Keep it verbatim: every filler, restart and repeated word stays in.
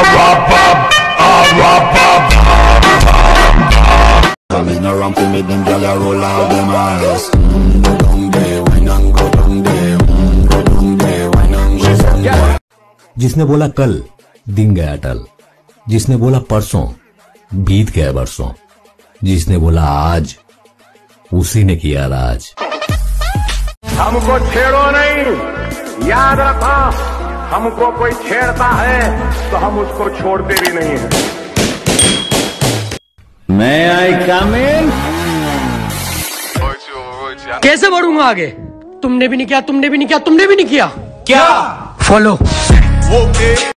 Coming around to me, them gyal a roll out them eyes. Mm, go down there, why not go down there? Mm, go down there, why not go down there? जिसने बोला कल दिन गया अटल, जिसने बोला परसों बीत गया बरसों, जिसने बोला आज उसी ने किया राज। हमको छेड़ो नहीं, याद रखो, हमको कोई छेड़ता है तो हम उसको छोड़ते भी नहीं हैं। मैं आई कम इन? कैसे बढ़ूंगा आगे? तुमने भी नहीं किया, तुमने भी नहीं किया, तुमने भी नहीं किया। क्या? फॉलो।